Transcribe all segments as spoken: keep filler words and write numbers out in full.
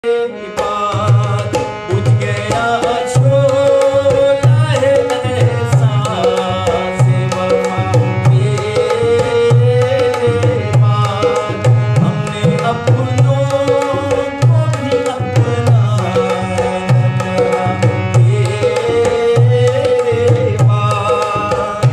बात बुझ गया शोला है एहसास वफा तेरे बाद हमने अपनों को भी अपना तेरे बाद।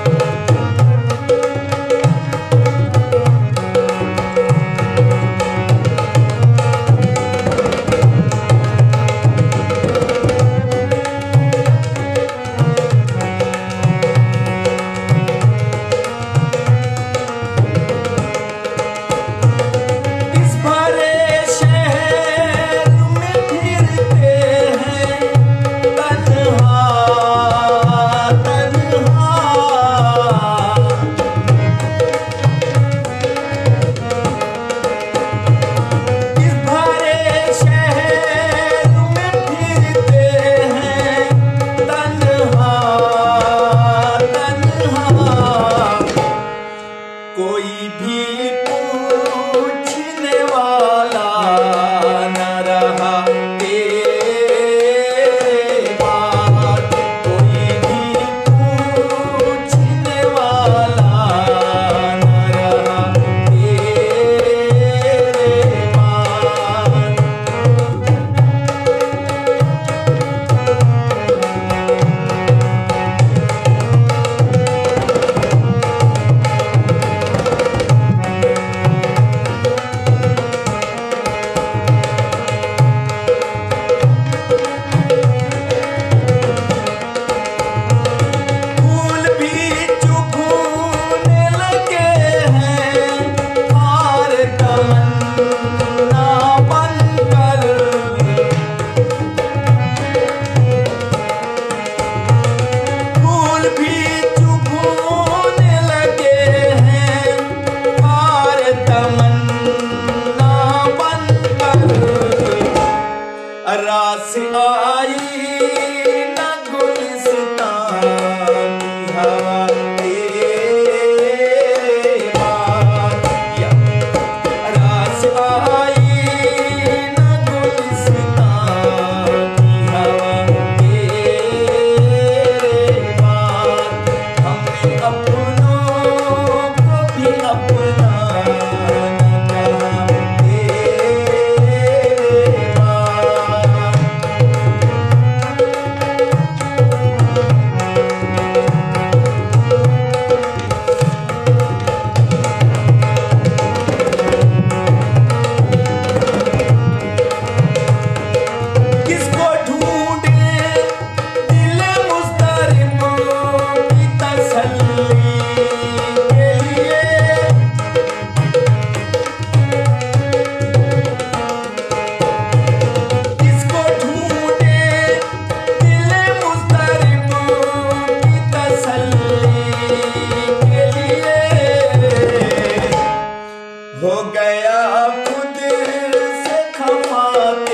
कोई भी पूछने वाला न रहा तेरे बाद, कोई भी पूछने वाला न रहा तेरे बाद। रास आई न गुलिस्तान की हवा तेरे बाद, रास आई न गुलिस्तान की हवा तेरे बाद। हमने अपनों को भी अपना हो गया खुद से खफा।